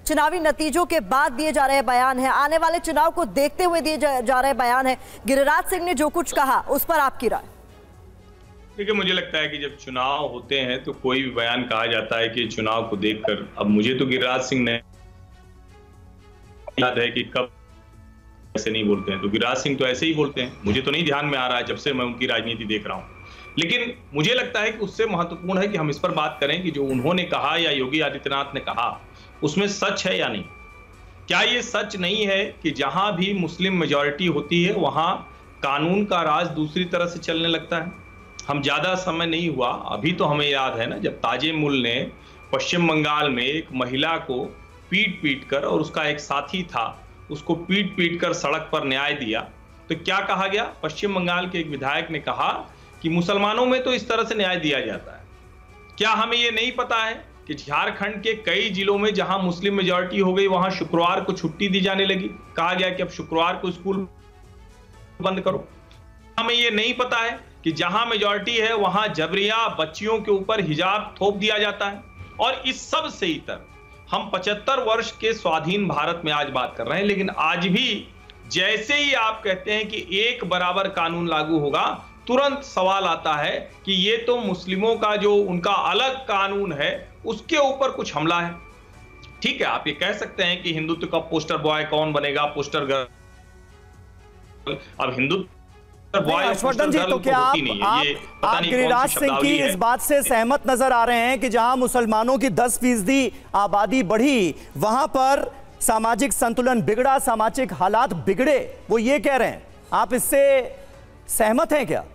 चुनावी नतीजों के बाद दिए जा रहे बयान है, आने वाले चुनाव को देखते हुए दिए जा रहे बयान है। गिरिराज सिंह ने जो कुछ कहा उस पर आपकी राय? देखिए, मुझे लगता है कि जब चुनाव होते हैं तो कोई भी बयान कहा जाता है कि चुनाव को देखकर, अब मुझे तो गिरिराज सिंह ने याद है कि कब ऐसे नहीं बोलते हैं, तो गिरिराज सिंह तो ऐसे ही बोलते हैं। मुझे तो नहीं ध्यान में आ रहा है जब से मैं उनकी राजनीति देख रहा हूं, लेकिन मुझे लगता है कि उससे महत्वपूर्ण है कि हम इस पर बात करें कि जो उन्होंने कहा या योगी आदित्यनाथ ने कहा उसमें सच है या नहीं। क्या ये सच नहीं है कि जहां भी मुस्लिम मेजॉरिटी होती है वहां कानून का राज दूसरी तरह से चलने लगता है? हम ज्यादा समय नहीं हुआ, अभी तो हमें याद है ना, जब ताजेमुल ने पश्चिम बंगाल में एक महिला को पीट कर, और उसका एक साथी था, उसको पीट कर सड़क पर न्याय दिया, तो क्या कहा गया? पश्चिम बंगाल के एक विधायक ने कहा कि मुसलमानों में तो इस तरह से न्याय दिया जाता है। क्या हमें ये नहीं पता है कि झारखंड के कई जिलों में जहां मुस्लिम मेजॉरिटी हो गई वहां शुक्रवार को छुट्टी दी जाने लगी, कहा गया कि अब शुक्रवार को स्कूल बंद करो। हमें ये नहीं पता है कि जहां मेजॉरिटी है वहां जबरिया बच्चियों के ऊपर हिजाब थोप दिया जाता है। और इस सब से इतर हम 75 वर्ष के स्वाधीन भारत में आज बात कर रहे हैं, लेकिन आज भी जैसे ही आप कहते हैं कि एक बराबर कानून लागू होगा, तुरंत सवाल आता है कि ये तो मुस्लिमों का जो उनका अलग कानून है उसके ऊपर कुछ हमला है। ठीक है, आप ये कह सकते हैं कि हिंदुत्व का पोस्टर बॉय कौन बनेगा, पोस्टर गर्ल। अब हिंदुत्व हर्षवर्धन जी, तो क्या आप गिरिराज सिंह की इस बात से सहमत नजर आ रहे हैं कि जहां मुसलमानों की 10% आबादी बढ़ी वहां पर सामाजिक संतुलन बिगड़ा, सामाजिक हालात बिगड़े, वो ये कह रहे हैं? आप इससे सहमत हैं क्या?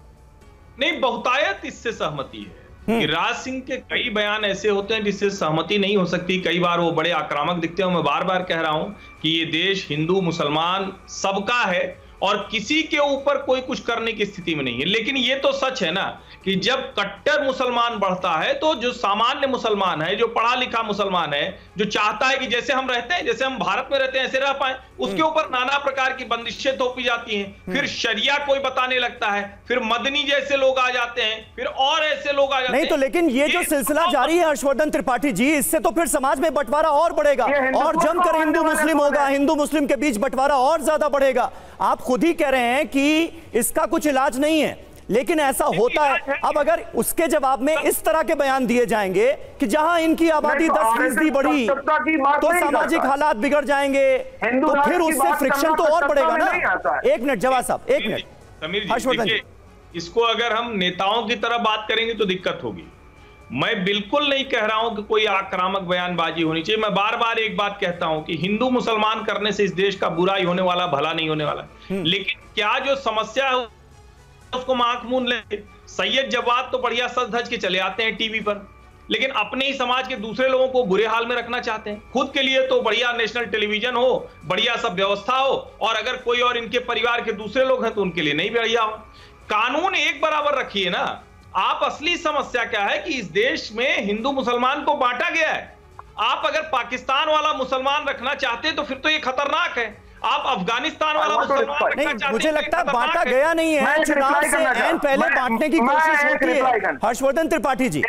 नहीं, बहुतायत इससे सहमति है। गिरिराज सिंह के कई बयान ऐसे होते हैं जिससे सहमति नहीं हो सकती। कई बार वो बड़े आक्रामक दिखते हैं। मैं बार बार कह रहा हूं कि ये देश हिंदू मुसलमान सबका है और किसी के ऊपर कोई कुछ करने की स्थिति में नहीं है। लेकिन ये तो सच है ना कि जब कट्टर मुसलमान बढ़ता है तो जो सामान्य मुसलमान है, जो पढ़ा लिखा मुसलमान है, जो चाहता है कि जैसे हम रहते हैं, जैसे हम भारत में रहते हैं ऐसे रह पाए, उसके ऊपर नाना प्रकार की बंदिशें थोपी जाती हैं। फिर शरिया कोई बताने लगता है, फिर मदनी जैसे लोग आ जाते हैं, फिर और ऐसे लोग आ जाते हैं। नहीं तो लेकिन ये जो सिलसिला जारी है हर्षवर्धन त्रिपाठी जी, इससे तो फिर समाज में बंटवारा और बढ़ेगा और जमकर हिंदू मुस्लिम होगा, हिंदू मुस्लिम के बीच बंटवारा और ज्यादा बढ़ेगा। आप खुद ही कह रहे हैं कि इसका कुछ इलाज नहीं है, लेकिन ऐसा होता है। अब अगर उसके जवाब में इस तरह के बयान दिए जाएंगे कि जहां इनकी आबादी 10% बढ़ी तो सामाजिक हालात बिगड़ जाएंगे, तो फिर उससे फ्रिक्शन तो और बढ़ेगा ना। एक मिनट जवाब साहब, एक मिनट हर्षवर्धन जी, इसको अगर हम नेताओं की तरह बात करेंगे तो दिक्कत होगी। मैं बिल्कुल नहीं कह रहा हूं कि कोई आक्रामक बयानबाजी होनी चाहिए। मैं बार बार एक बात कहता हूं कि हिंदू मुसलमान करने से इस देश का बुरा ही होने वाला, भला नहीं होने वाला। लेकिन क्या जो समस्या है उसको आंख मूंद ले। सैयद जवाद तो बढ़िया सज धज के चले आते हैं टीवी पर, लेकिन अपने ही समाज के दूसरे लोगों को बुरे हाल में रखना चाहते हैं। खुद के लिए तो बढ़िया नेशनल टेलीविजन हो, बढ़िया सब व्यवस्था हो, और अगर कोई और इनके परिवार के दूसरे लोग हैं तो उनके लिए नहीं बढ़िया हो। कानून एक बराबर रखिए ना। आप असली समस्या क्या है कि इस देश में हिंदू मुसलमान को बांटा गया है। आप अगर पाकिस्तान वाला मुसलमान रखना चाहते हैं तो फिर तो ये खतरनाक है। आप अफगानिस्तान वाला मुसलमान रखना चाहते हैं, मुझे लगता है बांटा गया नहीं है, चुनाव से ऐन पहले बांटने की कोशिश होती है। हर्षवर्धन त्रिपाठी जी,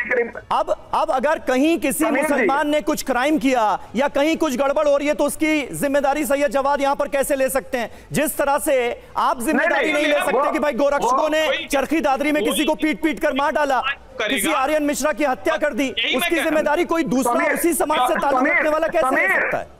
अब अगर कहीं किसी मुसलमान ने कुछ क्राइम किया या कहीं कुछ गड़बड़ हो रही है तो उसकी जिम्मेदारी सैयद जवाद यहां पर कैसे ले सकते हैं? जिस तरह से आप जिम्मेदारी नहीं ले सकते कि भाई गोरक्षकों ने चरखी दादरी में किसी को पीट कर मार डाला, किसी आर्यन मिश्रा की हत्या कर दी, उसकी जिम्मेदारी कोई दूसरा उसी समाज से ताल्लुक रखने वाला कैसे ले सकता है?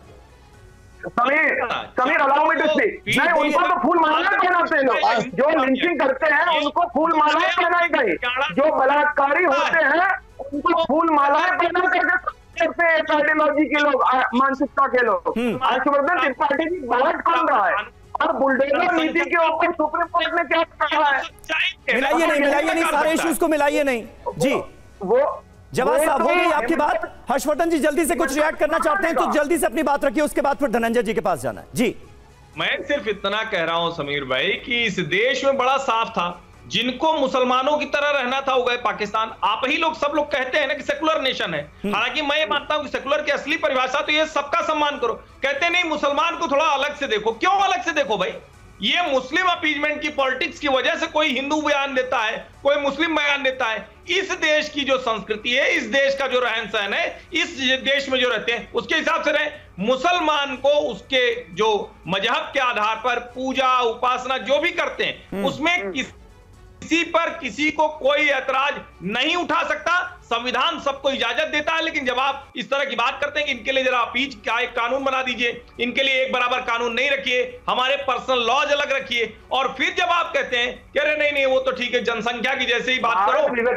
Sameer allow me to speak. नहीं, उनको तो फूल माला पहनाते हैं लोग। जो लिंचिंग करते हैं उनको फूल मालाएं पहनाई गई, जो बलात्कारी होते हैं उनको फूल मालाएं पहना करते हैं आइडियोलॉजी के लोग, मानसिकता के लोग। हर्षवर्धन त्रिपाठी जी बात कर रहा है और बुलडोजर नीति के ऊपर सुप्रीम कोर्ट ने क्या कहा है? मिलाइए नहीं, सारे इश्यूज को मिलाइए नहीं जी। वो जवाब साहब, हो गई आपकी बात? हर्षवर्धन जी जल्दी से कुछ रिएक्ट करना चाहते हैं तो जल्दी से अपनी बात रखिए, उसके बाद फिर धनंजय जी के पास जाना है जी। मैं सिर्फ इतना कह रहा हूं समीर भाई कि इस देश में बड़ा साफ था, जिनको मुसलमानों की तरह रहना था वो गए पाकिस्तान। आप ही लोग सब लोग कहते हैं ना कि सेकुलर नेशन है, हालांकि मैं ये मानता हूं कि सेकुलर की असली परिभाषा तो ये सबका सम्मान करो। कहते नहीं मुसलमान को थोड़ा अलग से देखो। क्यों अलग से देखो भाई? ये मुस्लिम अपीजमेंट की पॉलिटिक्स की वजह से कोई हिंदू बयान देता है, कोई मुस्लिम बयान देता है। इस देश की जो संस्कृति है, इस देश का जो रहन सहन है, इस देश में जो रहते हैं उसके हिसाब से रहे। मुसलमान को उसके जो मजहब के आधार पर पूजा उपासना जो भी करते हैं उसमें किसी पर किसी को कोई ऐतराज नहीं उठा सकता। संविधान सबको इजाजत देता है, लेकिन जब आप इस तरह की बात करते हैं कि इनके लिए जरा अपीज का एक कानून बना दीजिए, इनके लिए एक बराबर कानून नहीं रखिए, हमारे पर्सनल लॉज अलग रखिए, और फिर जब आप कहते हैं कि अरे नहीं नहीं वो तो ठीक है, जनसंख्या की जैसे ही बात करो। ठीक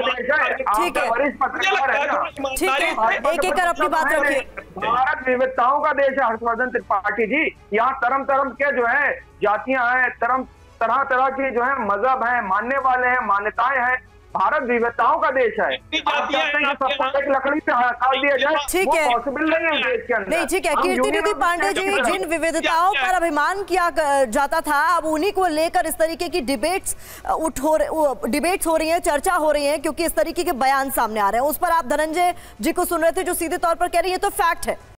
है, एक एक कर अपनी बात रखिए। भारत विविधताओं का देश है हर्षवर्धन त्रिपाठी जी। यहाँ तरह तरह के जो है जातियां हैं, तरह तरह के जो है मजहब हैं, मानने वाले हैं, मान्यताएं हैं। भारत विविधताओं का देश है। एक लकड़ी से हटाल दिया जाए, ठीक है, पॉसिबल नहीं है देश के अंदर। नहीं, ठीक है। कीर्ति पांडे जी, जिन विविधताओं पर अभिमान किया जाता था, अब उन्हीं को लेकर इस तरीके की डिबेट्स हो रही है, चर्चा हो रही है, क्योंकि इस तरीके के बयान सामने आ रहे हैं। उस पर आप धनंजय जी को सुन रहे थे जो सीधे तौर पर कह रही है तो फैक्ट है।